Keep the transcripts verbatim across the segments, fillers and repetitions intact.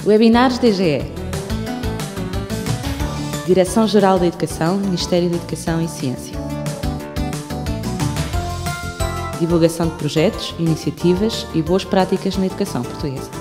Webinars D G E. Direção-Geral da Educação, Ministério da Educação e Ciência. Divulgação de projetos, iniciativas e boas práticas na educação portuguesa.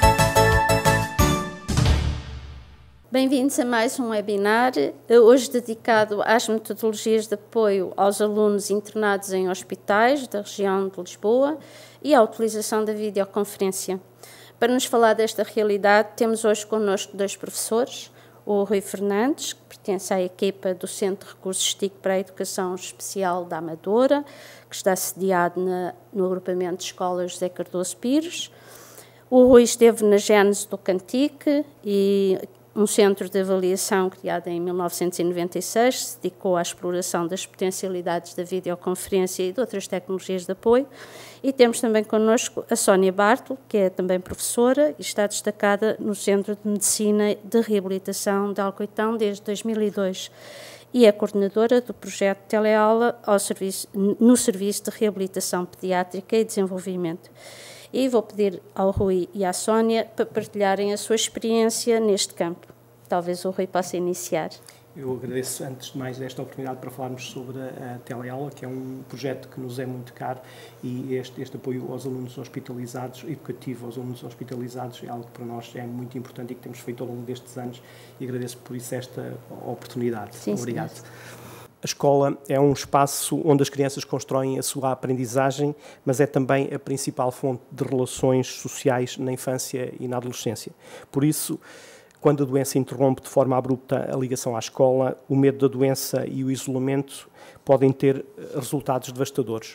Bem-vindos a mais um webinar, hoje dedicado às metodologias de apoio aos alunos internados em hospitais da região de Lisboa e à utilização da videoconferência. Para nos falar desta realidade, temos hoje connosco dois professores, o Rui Fernandes, que pertence à equipa do Centro de Recursos T I C para a Educação Especial da Amadora, que está sediado na, no agrupamento de escolas José Cardoso Pires. O Rui esteve na gênese do Cantique e um centro de avaliação criado em mil novecentos e noventa e seis, se dedicou à exploração das potencialidades da videoconferência e de outras tecnologias de apoio. E temos também connosco a Sónia Bartolo, que é também professora e está destacada no Centro de Medicina de Reabilitação de Alcoitão desde dois mil e dois e é coordenadora do projeto Teleaula ao serviço, no Serviço de Reabilitação Pediátrica e Desenvolvimento. E vou pedir ao Rui e à Sónia para partilharem a sua experiência neste campo. Talvez o Rui possa iniciar. Eu agradeço, antes de mais, esta oportunidade para falarmos sobre a, a Teleaula, que é um projeto que nos é muito caro, e este, este apoio aos alunos hospitalizados, educativo aos alunos hospitalizados, é algo que para nós é muito importante e que temos feito ao longo destes anos, e agradeço por isso esta oportunidade. Sim, obrigado. Senhor. A escola é um espaço onde as crianças constroem a sua aprendizagem, mas é também a principal fonte de relações sociais na infância e na adolescência. Por isso, quando a doença interrompe de forma abrupta a ligação à escola, o medo da doença e o isolamento podem ter resultados devastadores.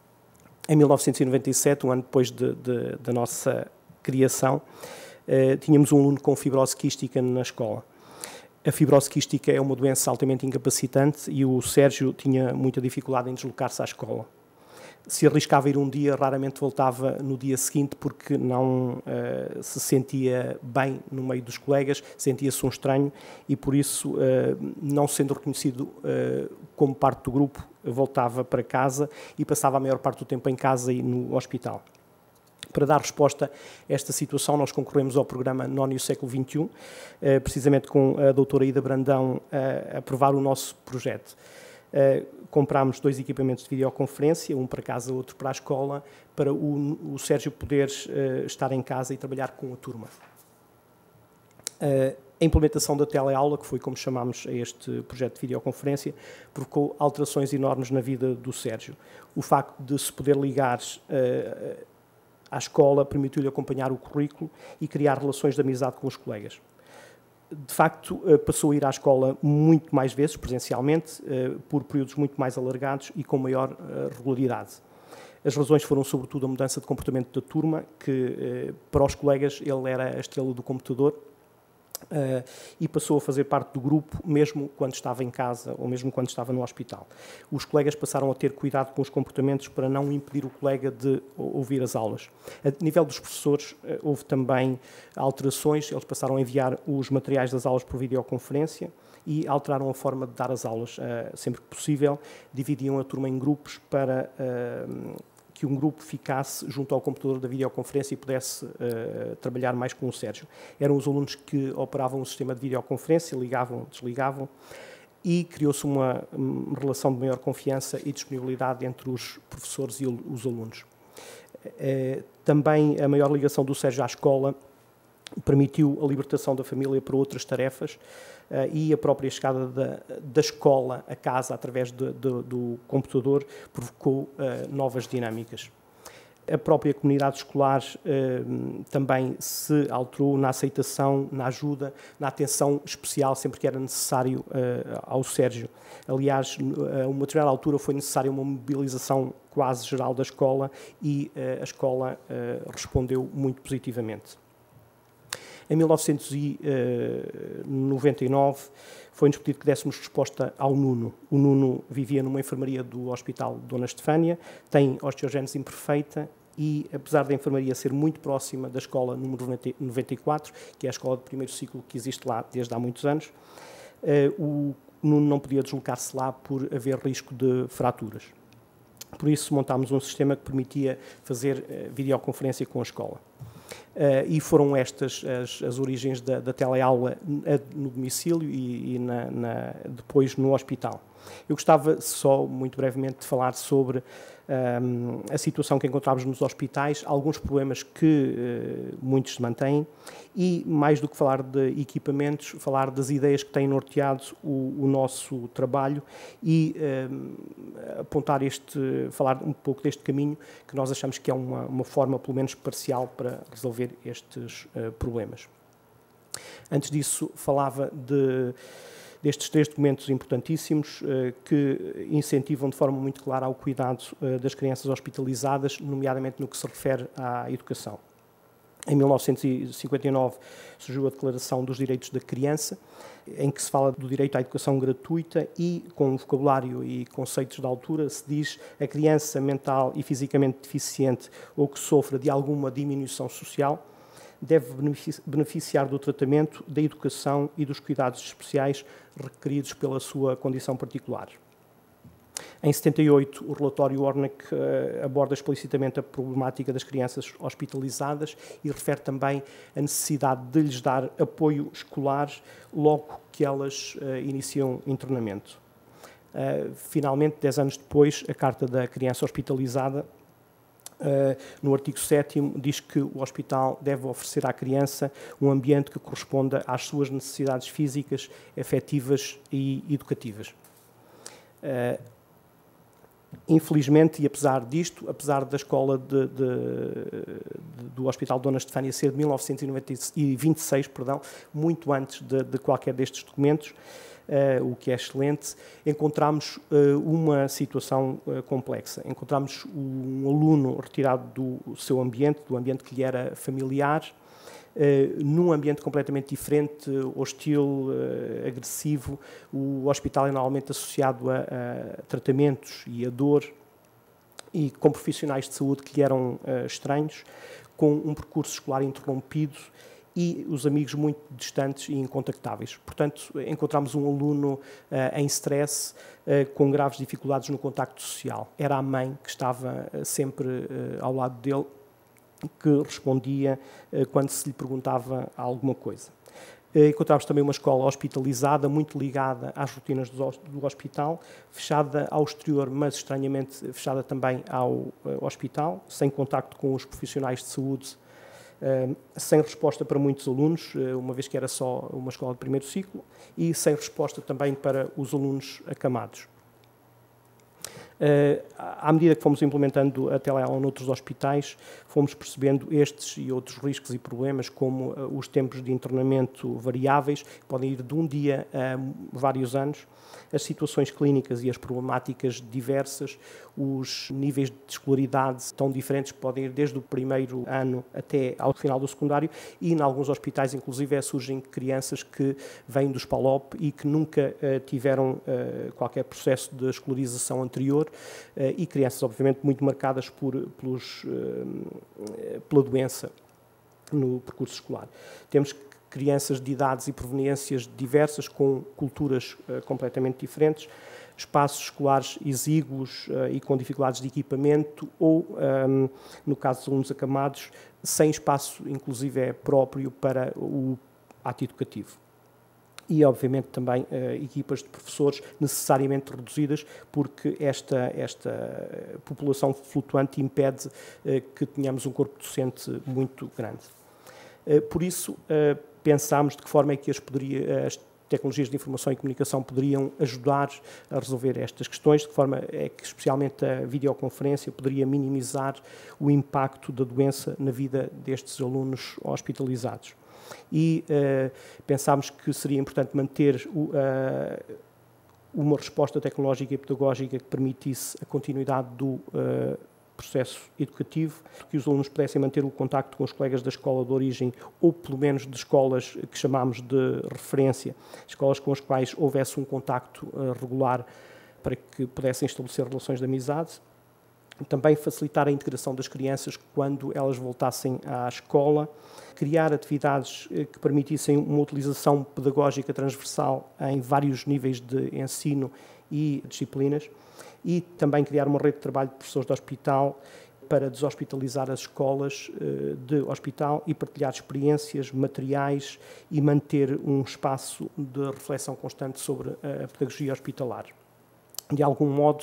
Em mil novecentos e noventa e sete, um ano depois de, de, da nossa criação, eh, tínhamos um aluno com fibrose quística na escola. A fibrose quística é uma doença altamente incapacitante e o Sérgio tinha muita dificuldade em deslocar-se à escola. Se arriscava ir um dia, raramente voltava no dia seguinte porque não uh, se sentia bem no meio dos colegas, sentia-se um estranho e, por isso, uh, não sendo reconhecido uh, como parte do grupo, voltava para casa e passava a maior parte do tempo em casa e no hospital. Para dar resposta a esta situação, nós concorremos ao programa Nono e o Século vinte e um, uh, precisamente com a doutora Ida Brandão uh, a aprovar o nosso projeto. Uh, comprámos dois equipamentos de videoconferência, um para casa, outro para a escola, para o, o Sérgio poder uh, estar em casa e trabalhar com a turma. Uh, a implementação da teleaula, que foi como chamámos a este projeto de videoconferência, provocou alterações enormes na vida do Sérgio. O facto de se poder ligar uh, à escola permitiu-lhe acompanhar o currículo e criar relações de amizade com os colegas. De facto, passou a ir à escola muito mais vezes, presencialmente, por períodos muito mais alargados e com maior regularidade. As razões foram, sobretudo, a mudança de comportamento da turma, que, para os colegas, ele era a estrela do computador, Uh, e passou a fazer parte do grupo mesmo quando estava em casa ou mesmo quando estava no hospital. Os colegas passaram a ter cuidado com os comportamentos para não impedir o colega de ouvir as aulas. A nível dos professores, uh, houve também alterações, eles passaram a enviar os materiais das aulas por videoconferência e alteraram a forma de dar as aulas. Uh, sempre que possível, dividiam a turma em grupos para uh, que um grupo ficasse junto ao computador da videoconferência e pudesse uh, trabalhar mais com o Sérgio. Eram os alunos que operavam o sistema de videoconferência, ligavam, desligavam, e criou-se uma, uma relação de maior confiança e disponibilidade entre os professores e os alunos. Uh, também a maior ligação do Sérgio à escola permitiu a libertação da família para outras tarefas uh, e a própria chegada da, da escola a casa através de, de, do computador provocou uh, novas dinâmicas. A própria comunidade escolar uh, também se alterou na aceitação, na ajuda, na atenção especial sempre que era necessário uh, ao Sérgio. Aliás, a uma determinada altura foi necessária uma mobilização quase geral da escola e uh, a escola uh, respondeu muito positivamente. Em mil novecentos e noventa e nove, foi-nos pedido que dessemos resposta ao Nuno. O Nuno vivia numa enfermaria do Hospital Dona Estefânia, tem osteogénese imperfeita e, apesar da enfermaria ser muito próxima da escola número noventa e quatro, que é a escola de primeiro ciclo que existe lá desde há muitos anos, o Nuno não podia deslocar-se lá por haver risco de fraturas. Por isso, montámos um sistema que permitia fazer videoconferência com a escola. e foram estas as, as origens da, da teleaula no domicílio e, e na, na, depois no hospital. Eu gostava só, muito brevemente, de falar sobre um, a situação que encontramos nos hospitais, alguns problemas que uh, muitos se mantêm e, mais do que falar de equipamentos, falar das ideias que têm norteado o, o nosso trabalho e um, apontar este, falar um pouco deste caminho que nós achamos que é uma, uma forma, pelo menos parcial, para resolver estes uh, problemas. Antes disso, falava de destes três documentos importantíssimos eh, que incentivam de forma muito clara ao cuidado eh, das crianças hospitalizadas, nomeadamente no que se refere à educação. Em mil novecentos e cinquenta e nove surgiu a Declaração dos Direitos da Criança, em que se fala do direito à educação gratuita e, com um vocabulário e conceitos da altura, se diz a criança mental e fisicamente deficiente ou que sofra de alguma diminuição social deve beneficiar do tratamento, da educação e dos cuidados especiais requeridos pela sua condição particular. Em setenta e oito, o relatório Orneck uh, aborda explicitamente a problemática das crianças hospitalizadas e refere também a necessidade de lhes dar apoio escolar logo que elas uh, iniciam internamento. Uh, finalmente, dez anos depois, a Carta da Criança Hospitalizada, Uh, no artigo sétimo, diz que o hospital deve oferecer à criança um ambiente que corresponda às suas necessidades físicas, afetivas e educativas. Uh, infelizmente, e apesar disto, apesar da escola de, de, de, do Hospital Dona Estefânia ser de mil novecentos e vinte e seis, perdão, muito antes de, de qualquer destes documentos, Uh, o que é excelente, encontramos uh, uma situação uh, complexa. Encontramos um aluno retirado do seu ambiente, do ambiente que lhe era familiar, uh, num ambiente completamente diferente, hostil, uh, agressivo. O hospital é normalmente associado a, a tratamentos e a dor, e com profissionais de saúde que lhe eram uh, estranhos, com um percurso escolar interrompido, e os amigos muito distantes e incontactáveis. Portanto, encontramos um aluno uh, em stress, uh, com graves dificuldades no contacto social. Era a mãe que estava uh, sempre uh, ao lado dele, que respondia uh, quando se lhe perguntava alguma coisa. Uh, encontramos também uma escola hospitalizada, muito ligada às rotinas do, do hospital, fechada ao exterior, mas estranhamente fechada também ao uh, hospital, sem contacto com os profissionais de saúde, Uh, sem resposta para muitos alunos, uh, uma vez que era só uma escola de primeiro ciclo, e sem resposta também para os alunos acamados. Uh, à medida que fomos implementando a teleaula noutros hospitais, fomos percebendo estes e outros riscos e problemas, como uh, os tempos de internamento variáveis, que podem ir de um dia a vários anos, as situações clínicas e as problemáticas diversas, os níveis de escolaridade tão diferentes que podem ir desde o primeiro ano até ao final do secundário, e em alguns hospitais, inclusive, é, surgem crianças que vêm do SPALOP e que nunca uh, tiveram uh, qualquer processo de escolarização anterior, uh, e crianças, obviamente, muito marcadas por, pelos, uh, pela doença no percurso escolar. Temos crianças de idades e proveniências diversas, com culturas uh, completamente diferentes, espaços escolares exíguos uh, e com dificuldades de equipamento, ou, um, no caso dos alunos acamados, sem espaço, inclusive, é próprio para o ato educativo. E, obviamente, também uh, equipas de professores necessariamente reduzidas, porque esta, esta população flutuante impede uh, que tenhamos um corpo docente muito grande. Uh, por isso, uh, pensámos de que forma é que as, poderia, as tecnologias de informação e comunicação poderiam ajudar a resolver estas questões, de que forma é que, especialmente, a videoconferência poderia minimizar o impacto da doença na vida destes alunos hospitalizados. E uh, pensámos que seria importante manter o, uh, uma resposta tecnológica e pedagógica que permitisse a continuidade do uh, processo educativo, que os alunos pudessem manter o contacto com os colegas da escola de origem, ou pelo menos de escolas que chamamos de referência, escolas com as quais houvesse um contacto uh, regular para que pudessem estabelecer relações de amizade. Também facilitar a integração das crianças quando elas voltassem à escola, criar atividades que permitissem uma utilização pedagógica transversal em vários níveis de ensino e disciplinas, e também criar uma rede de trabalho de professores de hospital para deshospitalizar as escolas de hospital e partilhar experiências, materiais e manter um espaço de reflexão constante sobre a pedagogia hospitalar. De algum modo,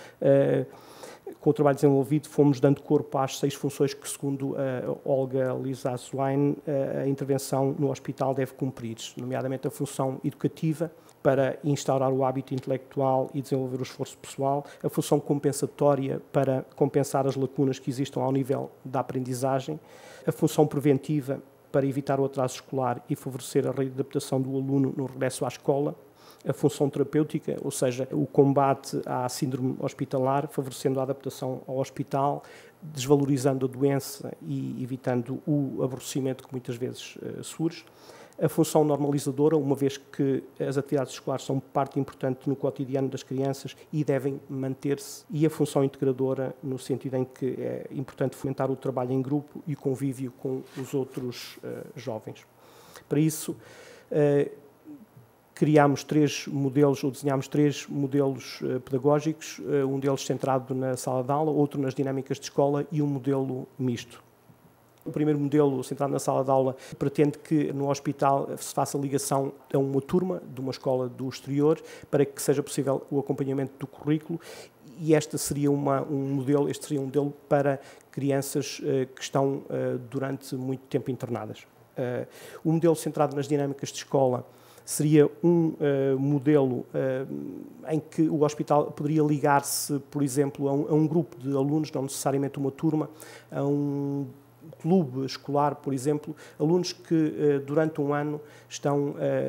com o trabalho desenvolvido, fomos dando corpo às seis funções que, segundo a Olga Lizaswein, a intervenção no hospital deve cumprir, nomeadamente a função educativa, para instaurar o hábito intelectual e desenvolver o esforço pessoal, a função compensatória para compensar as lacunas que existam ao nível da aprendizagem, a função preventiva para evitar o atraso escolar e favorecer a readaptação do aluno no regresso à escola, a função terapêutica, ou seja, o combate à síndrome hospitalar, favorecendo a adaptação ao hospital, desvalorizando a doença e evitando o aborrecimento que muitas vezes uh, surge. A função normalizadora, uma vez que as atividades escolares são parte importante no cotidiano das crianças e devem manter-se, e a função integradora, no sentido em que é importante fomentar o trabalho em grupo e o convívio com os outros uh, jovens. Para isso, uh, criámos três modelos, ou desenhámos três modelos uh, pedagógicos, uh, um deles centrado na sala de aula, outro nas dinâmicas de escola e um modelo misto. O primeiro modelo, centrado na sala de aula, pretende que no hospital se faça ligação a uma turma de uma escola do exterior para que seja possível o acompanhamento do currículo, e este seria uma, um modelo, este seria um modelo para crianças uh, que estão uh, durante muito tempo internadas. Uh, o modelo centrado nas dinâmicas de escola seria um uh, modelo uh, em que o hospital poderia ligar-se, por exemplo, a um, a um grupo de alunos, não necessariamente uma turma, a um clube escolar, por exemplo, alunos que durante um ano estão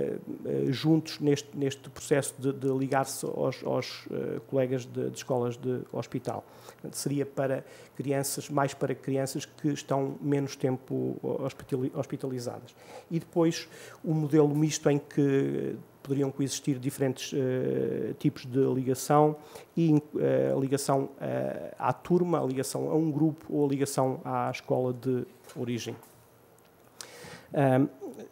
juntos neste, neste processo de, de ligar-se aos, aos colegas de, de escolas de hospital. Seria para crianças, mais para crianças que estão menos tempo hospitalizadas. E depois o modelo misto em que poderiam coexistir diferentes uh, tipos de ligação, e uh, a ligação uh, à turma, a ligação a um grupo ou a ligação à escola de origem. Uh,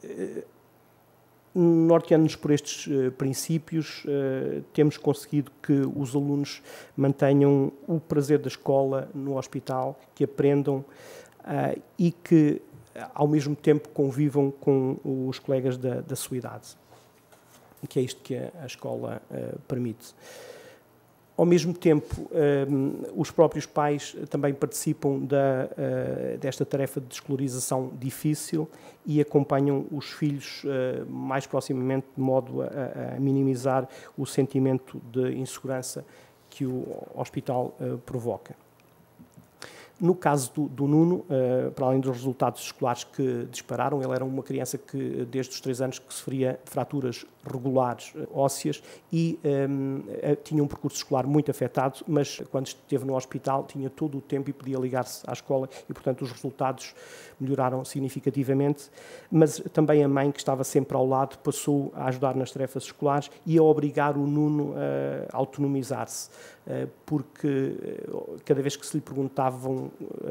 uh, norteando-nos por estes uh, princípios, uh, temos conseguido que os alunos mantenham o prazer da escola no hospital, que aprendam uh, e que, ao mesmo tempo, convivam com os colegas da, da sua idade, que é isto que a, a escola uh, permite. Ao mesmo tempo, um, os próprios pais também participam da, uh, desta tarefa de escolarização difícil e acompanham os filhos uh, mais proximamente, de modo a, a minimizar o sentimento de insegurança que o hospital uh, provoca. No caso do, do Nuno, uh, para além dos resultados escolares que dispararam, ele era uma criança que, desde os três anos, que sofria de fraturas regulares uh, ósseas e um, uh, tinha um percurso escolar muito afetado, mas quando esteve no hospital tinha todo o tempo e podia ligar-se à escola e, portanto, os resultados melhoraram significativamente, mas também a mãe, que estava sempre ao lado, passou a ajudar nas tarefas escolares e a obrigar o Nuno uh, a autonomizar-se, uh, porque uh, cada vez que se lhe perguntavam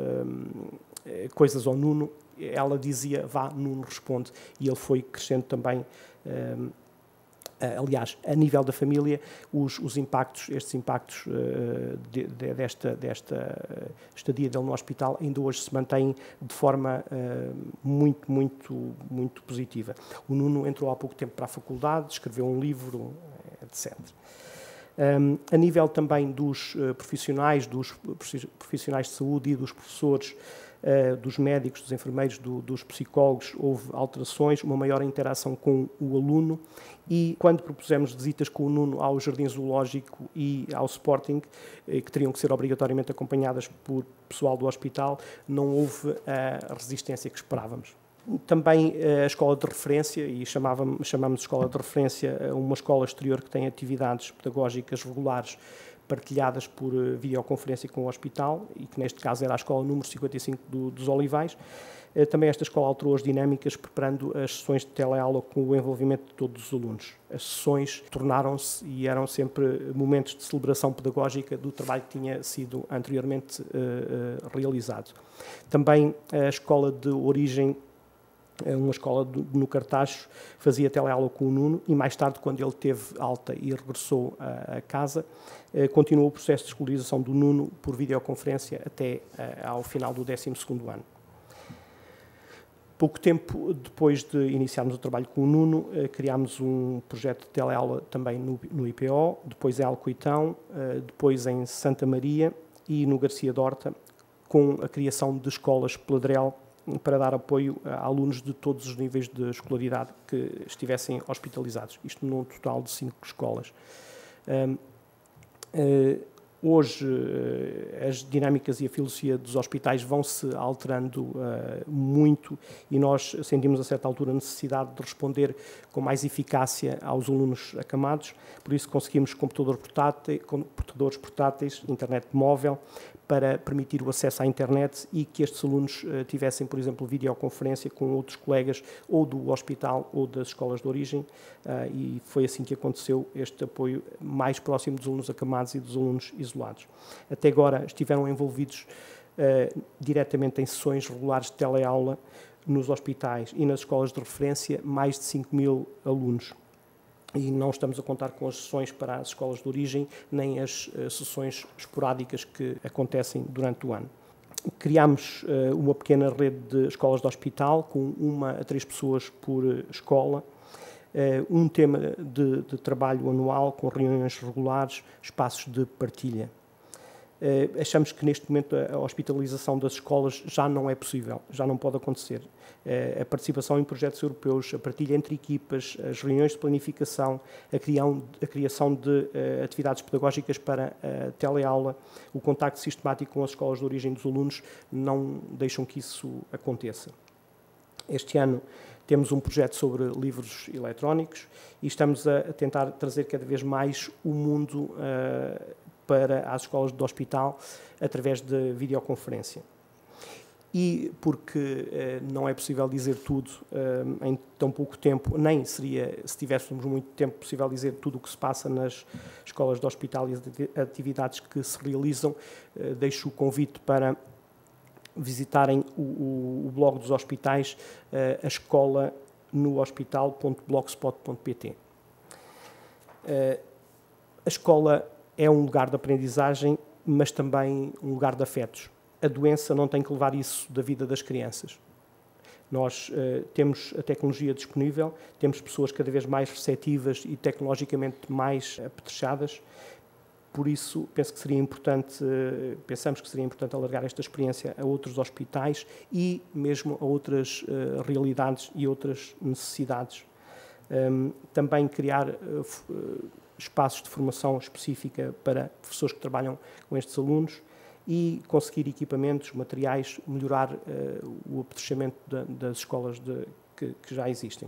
Uh, coisas ao Nuno, ela dizia, vá, Nuno responde, e ele foi crescendo também. Uh, uh, aliás, a nível da família, os, os impactos, estes impactos uh, de, de, desta, desta estadia dele no hospital ainda hoje se mantêm de forma uh, muito, muito, muito positiva. O Nuno entrou há pouco tempo para a faculdade, escreveu um livro, etcétera. Um, a nível também dos uh, profissionais, dos profissionais de saúde e dos professores, uh, dos médicos, dos enfermeiros, do, dos psicólogos, houve alterações, uma maior interação com o aluno, e quando propusemos visitas com o Nuno ao Jardim Zoológico e ao Sporting, eh, que teriam que ser obrigatoriamente acompanhadas por pessoal do hospital, não houve a resistência que esperávamos. Também a escola de referência, e chamávamos, chamamos de escola de referência uma escola exterior que tem atividades pedagógicas regulares partilhadas por videoconferência com o hospital, e que neste caso era a escola número cinquenta e cinco do, dos Olivais. Também esta escola alterou as dinâmicas, preparando as sessões de teleaula com o envolvimento de todos os alunos. As sessões tornaram-se e eram sempre momentos de celebração pedagógica do trabalho que tinha sido anteriormente uh, uh, realizado. Também a escola de origem uma escola do, no Cartacho, fazia teleaula com o Nuno e mais tarde, quando ele teve alta e regressou a, a casa, eh, continuou o processo de escolarização do Nuno por videoconferência até eh, ao final do décimo segundo ano. Pouco tempo depois de iniciarmos o trabalho com o Nuno, eh, criámos um projeto de teleaula também no, no I P O, depois em Alcoitão, eh, depois em Santa Maria e no Garcia Dorta, com a criação de escolas Peladrel para dar apoio a alunos de todos os níveis de escolaridade que estivessem hospitalizados. Isto num total de cinco escolas. Um, uh, Hoje, as dinâmicas e a filosofia dos hospitais vão-se alterando uh, muito e nós sentimos, a certa altura, a necessidade de responder com mais eficácia aos alunos acamados. Por isso, conseguimos computador portátil, computadores portáteis, internet móvel, para permitir o acesso à internet e que estes alunos uh, tivessem, por exemplo, videoconferência com outros colegas ou do hospital ou das escolas de origem, uh, e foi assim que aconteceu este apoio mais próximo dos alunos acamados e dos alunos isolados. Até agora estiveram envolvidos uh, diretamente em sessões regulares de teleaula nos hospitais e nas escolas de referência mais de cinco mil alunos. E não estamos a contar com as sessões para as escolas de origem, nem as uh, sessões esporádicas que acontecem durante o ano. Criámos uh, uma pequena rede de escolas de hospital, com uma a três pessoas por uh, escola, uh, um tema de, de trabalho anual, com reuniões regulares, espaços de partilha. Uh, achamos que neste momento a, a hospitalização das escolas já não é possível, já não pode acontecer. Uh, a participação em projetos europeus, a partilha entre equipas, as reuniões de planificação, a, crião, a criação de uh, atividades pedagógicas para a teleaula, o contacto sistemático com as escolas de origem dos alunos não deixam que isso aconteça. Este ano temos um projeto sobre livros eletrónicos e estamos a, a tentar trazer cada vez mais o mundo uh, para as escolas do hospital através de videoconferência. E porque eh, não é possível dizer tudo eh, em tão pouco tempo, nem seria, se tivéssemos muito tempo, possível dizer tudo o que se passa nas escolas do hospital e as atividades que se realizam, eh, deixo o convite para visitarem o, o, o blog dos hospitais, eh, a escola no hospital ponto blogspot ponto pt. Eh, a escola é um lugar de aprendizagem, mas também um lugar de afetos. A doença não tem que levar isso da vida das crianças. Nós uh, temos a tecnologia disponível, temos pessoas cada vez mais receptivas e tecnologicamente mais apetrechadas, por isso penso que seria importante, uh, pensamos que seria importante alargar esta experiência a outros hospitais e mesmo a outras uh, realidades e outras necessidades. Um, também criar uh, espaços de formação específica para professores que trabalham com estes alunos e conseguir equipamentos, materiais, melhorar uh, o apetrechamento de, das escolas de, que, que já existem.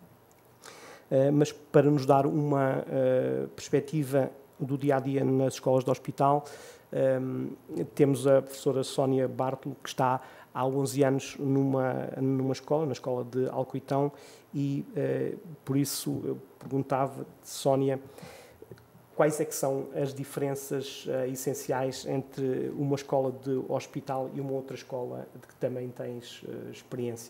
Uh, mas para nos dar uma uh, perspectiva do dia-a-dia nas escolas do hospital, um, temos a professora Sónia Bartolo, que está há onze anos numa, numa escola, na escola de Alcoitão, e uh, por isso eu perguntava, Sónia, quais é que são as diferenças uh, essenciais entre uma escola de hospital e uma outra escola de que também tens uh, experiência?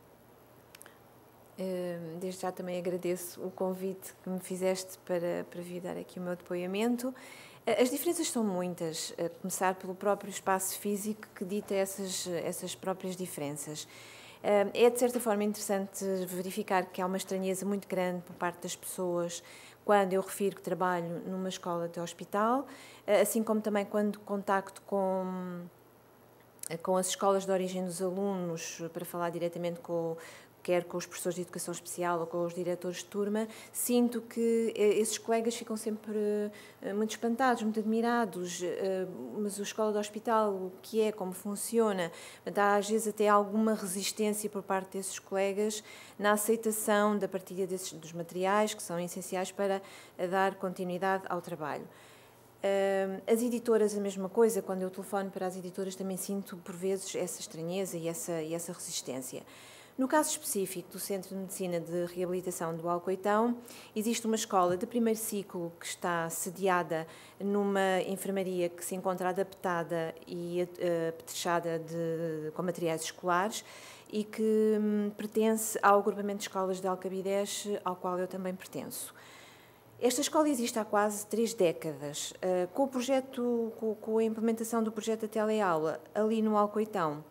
Desde já também agradeço o convite que me fizeste para, para vir dar aqui o meu depoimento. As diferenças são muitas, a começar pelo próprio espaço físico que dita essas, essas próprias diferenças. É, de certa forma, interessante verificar que há uma estranheza muito grande por parte das pessoas quando eu refiro que trabalho numa escola de hospital, assim como também quando contacto com, com as escolas de origem dos alunos, para falar diretamente com quer com os professores de educação especial ou com os diretores de turma, sinto que esses colegas ficam sempre muito espantados, muito admirados, mas a escola do hospital, o que é, como funciona, há às vezes até alguma resistência por parte desses colegas na aceitação da partilha desses, dos materiais que são essenciais para dar continuidade ao trabalho. As editoras, a mesma coisa, quando eu telefono para as editoras também sinto por vezes essa estranheza e essa, e essa resistência. No caso específico do Centro de Medicina de Reabilitação do Alcoitão, existe uma escola de primeiro ciclo que está sediada numa enfermaria que se encontra adaptada e apetrechada de, com materiais escolares e que hum, pertence ao agrupamento de escolas de Alcabidez, ao qual eu também pertenço. Esta escola existe há quase três décadas. Uh, com o projeto, com, com a implementação do projeto da teleaula ali no Alcoitão,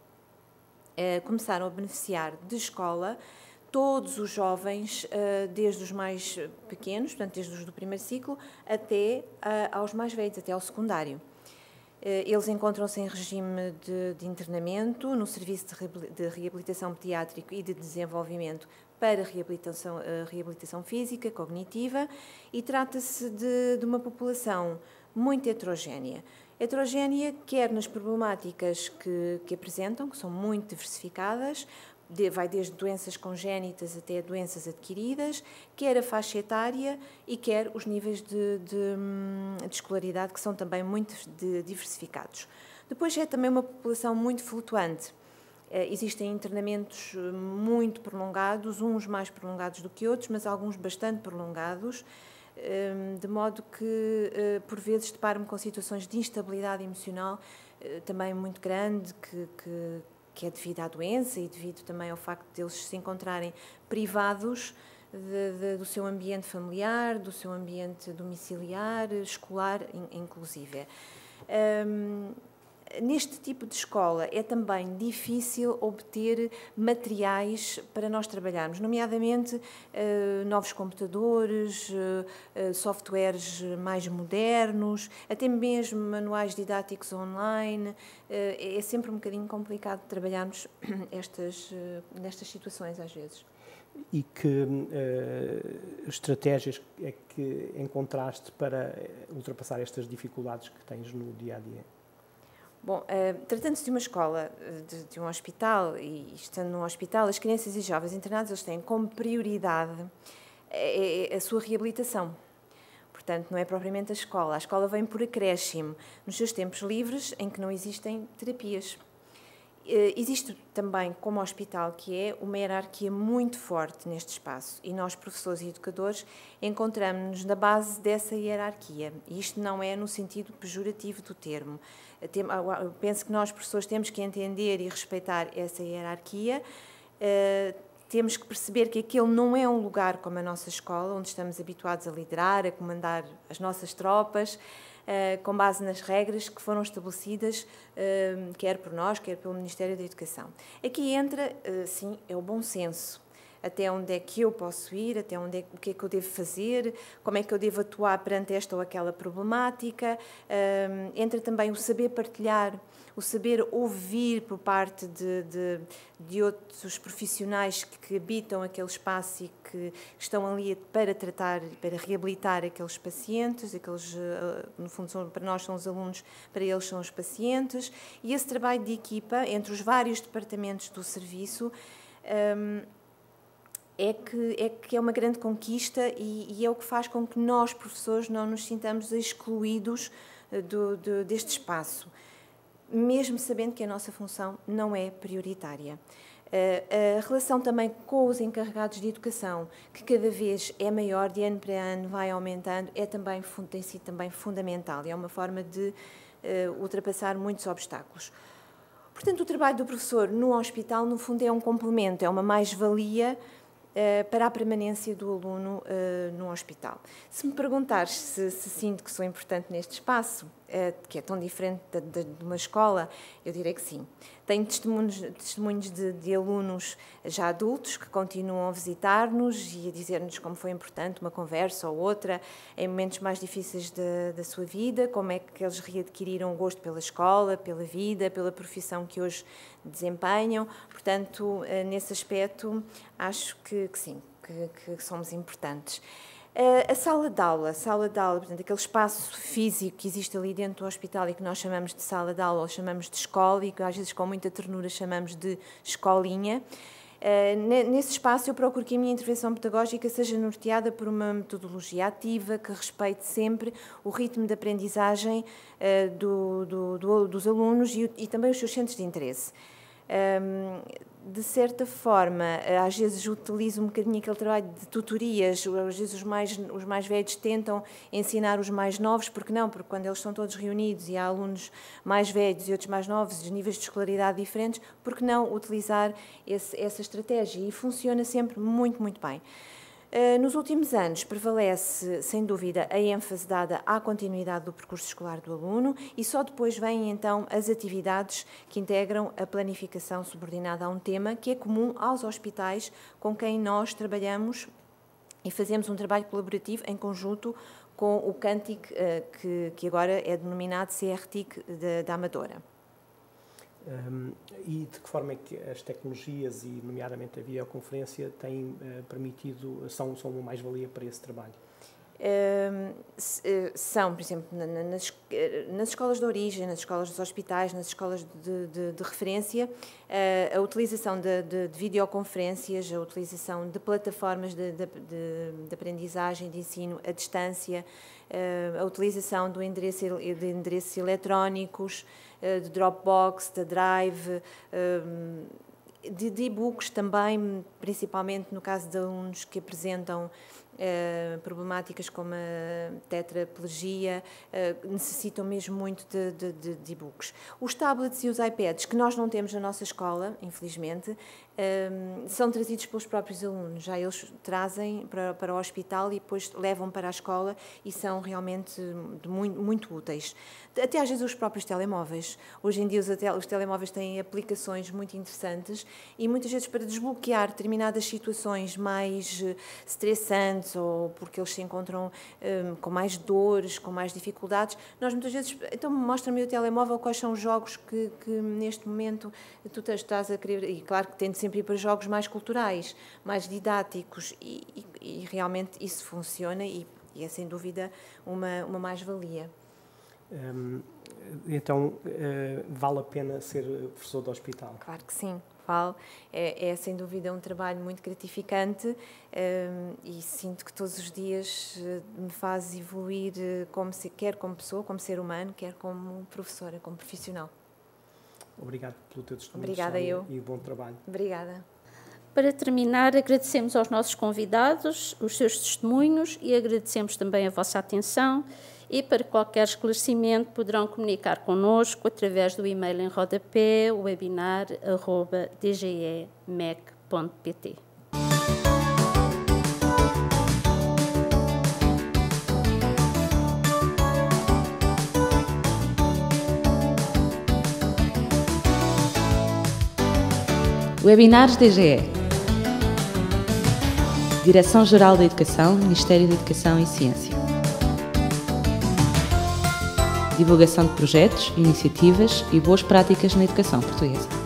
uh, começaram a beneficiar de escola todos os jovens, desde os mais pequenos, portanto, desde os do primeiro ciclo, até aos mais velhos, até ao secundário. Eles encontram-se em regime de, de internamento, no Serviço de Reabilitação Pediátrico e de Desenvolvimento para reabilitação, reabilitação física, cognitiva, e trata-se de, de uma população muito heterogénea. Heterogénea quer nas problemáticas que, que apresentam, que são muito diversificadas, vai desde doenças congénitas até doenças adquiridas, quer a faixa etária e quer os níveis de, de, de escolaridade, que são também muito diversificados. Depois é também uma população muito flutuante. Existem internamentos muito prolongados, uns mais prolongados do que outros, mas alguns bastante prolongados, de modo que, por vezes, deparo-me com situações de instabilidade emocional também muito grande, que, que que é devido à doença e devido também ao facto de eles se encontrarem privados de, de, do seu ambiente familiar, do seu ambiente domiciliar, escolar, inclusive. Um, neste tipo de escola é também difícil obter materiais para nós trabalharmos, nomeadamente uh, novos computadores, uh, uh, softwares mais modernos, até mesmo manuais didáticos online. Uh, é sempre um bocadinho complicado trabalharmos estas, uh, nestas situações às vezes. E que uh, estratégias é que encontraste para ultrapassar estas dificuldades que tens no dia-a-dia? Bom, uh, tratando-se de uma escola, de, de um hospital, e estando num hospital, as crianças e jovens internados eles têm como prioridade a, a, a sua reabilitação. Portanto, não é propriamente a escola. A escola vem por acréscimo, nos seus tempos livres, em que não existem terapias. Uh, existe também, como hospital, que é uma hierarquia muito forte neste espaço, e nós, professores e educadores, encontramos-nos na base dessa hierarquia. E isto não é no sentido pejorativo do termo. Eu penso que nós, professores, temos que entender e respeitar essa hierarquia. Uh, temos que perceber que aquele não é um lugar como a nossa escola, onde estamos habituados a liderar, a comandar as nossas tropas, uh, com base nas regras que foram estabelecidas, uh, quer por nós, quer pelo Ministério da Educação. Aqui entra, uh, sim, é o bom senso. Até onde é que eu posso ir, até onde é, o que é que eu devo fazer, como é que eu devo atuar perante esta ou aquela problemática. Um, entra também o saber partilhar, o saber ouvir por parte de, de, de outros profissionais que, que habitam aquele espaço e que estão ali para tratar, para reabilitar aqueles pacientes, aqueles, no fundo, são, para nós são os alunos, para eles são os pacientes. E esse trabalho de equipa entre os vários departamentos do serviço um, É que, é que é uma grande conquista e, e é o que faz com que nós, professores, não nos sintamos excluídos do, do, deste espaço, mesmo sabendo que a nossa função não é prioritária. A relação também com os encarregados de educação, que cada vez é maior, de ano para ano vai aumentando, é também, tem sido também fundamental, é uma forma de uh, ultrapassar muitos obstáculos. Portanto, o trabalho do professor no hospital, no fundo, é um complemento, é uma mais-valia Uh, para a permanência do aluno uh, no hospital. Se me perguntares se, se sinto que sou importante neste espaço, uh, que é tão diferente de, de, de uma escola, eu direi que sim. Tenho testemunhos, testemunhos de, de alunos já adultos que continuam a visitar-nos e a dizer-nos como foi importante uma conversa ou outra em momentos mais difíceis de, da sua vida, como é que eles readquiriram o gosto pela escola, pela vida, pela profissão que hoje desempenham. Portanto, nesse aspecto, acho que, que sim, que, que somos importantes. A sala de aula, a sala de aula, portanto, aquele espaço físico que existe ali dentro do hospital e que nós chamamos de sala de aula ou chamamos de escola e que às vezes com muita ternura chamamos de escolinha. Nesse espaço eu procuro que a minha intervenção pedagógica seja norteada por uma metodologia ativa que respeite sempre o ritmo de aprendizagem do, do, do, dos alunos e, e também os seus centros de interesse. de certa forma, às vezes utilizo um bocadinho aquele trabalho de tutorias, às vezes os mais, os mais velhos tentam ensinar os mais novos, porque não? Porque quando eles estão todos reunidos e há alunos mais velhos e outros mais novos, de níveis de escolaridade diferentes, porque não utilizar esse, essa estratégia? E funciona sempre muito, muito bem. Nos últimos anos, prevalece, sem dúvida, a ênfase dada à continuidade do percurso escolar do aluno e só depois vêm, então, as atividades que integram a planificação subordinada a um tema que é comum aos hospitais com quem nós trabalhamos e fazemos um trabalho colaborativo em conjunto com o CANTIC, que, que agora é denominado C R T I C da Amadora. Um, e de que forma é que as tecnologias, e nomeadamente a videoconferência, têm uh, permitido, são, são uma mais-valia para esse trabalho? Um, são, por exemplo, nas, nas escolas de origem, nas escolas dos hospitais, nas escolas de, de, de referência, uh, a utilização de, de, de videoconferências, a utilização de plataformas de, de, de, de aprendizagem, de ensino à distância, uh, a utilização do endereço, de endereços eletrónicos, uh, de Dropbox, de Drive, uh, de, de e-books também, principalmente no caso de alunos que apresentam Uh, problemáticas como a tetraplegia, uh, necessitam mesmo muito de, de, de, de e-books. Os tablets e os iPads, que nós não temos na nossa escola, infelizmente, uh, são trazidos pelos próprios alunos. Já eles trazem para, para o hospital e depois levam para a escola e são realmente muito, muito úteis. Até às vezes os próprios telemóveis. Hoje em dia os, os telemóveis têm aplicações muito interessantes e muitas vezes para desbloquear determinadas situações mais estressantes ou porque eles se encontram um, com mais dores, com mais dificuldades, nós muitas vezes, então mostra-me o telemóvel quais são os jogos que, que neste momento tu estás a querer, e claro que tento sempre ir para jogos mais culturais, mais didáticos e, e, e realmente isso funciona e, e é sem dúvida uma, uma mais-valia. Hum, então, uh, vale a pena ser professor de hospital? Claro que sim. É, é sem dúvida um trabalho muito gratificante um, e sinto que todos os dias me faz evoluir como se, quer como pessoa, como ser humano, quer como professora, como profissional. Obrigado pelo teu testemunho. Obrigada eu. E bom trabalho. Obrigada. Para terminar, agradecemos aos nossos convidados os seus testemunhos e agradecemos também a vossa atenção. E para qualquer esclarecimento poderão comunicar connosco através do e-mail em rodapé, webinar arroba d g e m e c ponto p t. Webinars D G E. Direção-Geral da Educação, Ministério da Educação e Ciência. Divulgação de projetos, iniciativas e boas práticas na educação portuguesa.